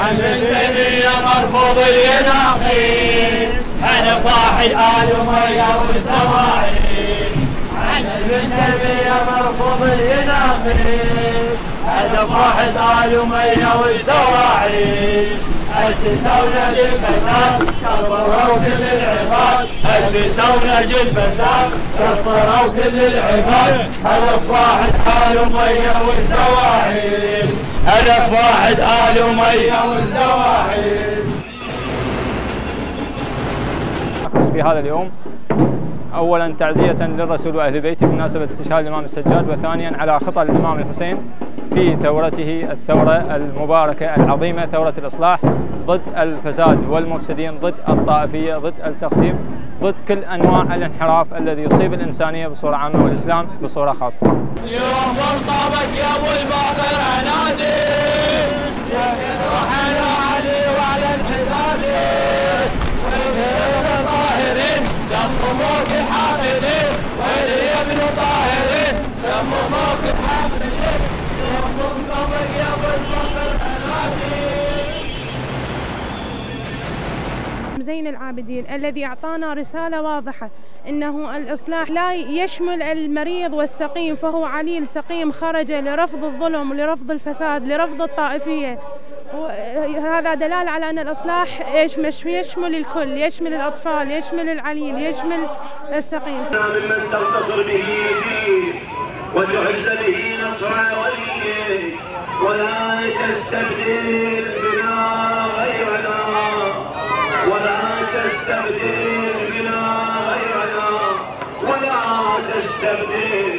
ابن تيمية مرفوض اليناقي، حنف واحد آل أمية والدواعي. عن ابن تيمية مرفوض اليناقي، حنف واحد آل أمية والدواعي. أسسوا نهج الفساد كفروا كل العباد، أسسوا نهج الفساد كفروا كل العباد. هدف واحد آل أمية والدواعي، هدف واحد آل أمية والدواعي. في هذا اليوم أولا تعزية للرسول وأهل بيته بمناسبة استشهاد الإمام السجاد، وثانيا على خطى الإمام الحسين في ثورته الثورة المباركة العظيمة، ثورة الإصلاح، ضد الفساد والمفسدين، ضد الطائفية، ضد التقسيم، ضد كل أنواع الانحراف الذي يصيب الإنسانية بصورة عامة والإسلام بصورة خاصة. اليوم منصابك يا أبو الباقر عنادي، يا روح على علي وعلى الحدادي، وين طاهرين سموك الحاقدين، وين يا ابن طاهرين سموك الحاقدين. اليوم منصابك يا أبو الباقر عنادي. زين العابدين الذي أعطانا رسالة واضحة إنه الإصلاح لا يشمل المريض والسقيم، فهو عليل سقيم خرج لرفض الظلم لرفض الفساد لرفض الطائفية. وهذا دلالة على أن الإصلاح يشمل الكل، يشمل الأطفال، يشمل العليل، يشمل السقيم. ممن تنتصر به دينك وتعز به نصر وليك، ولا تستبدل بنا غيرنا، ولا تستبدل بنا غيرنا، ولا تستبدل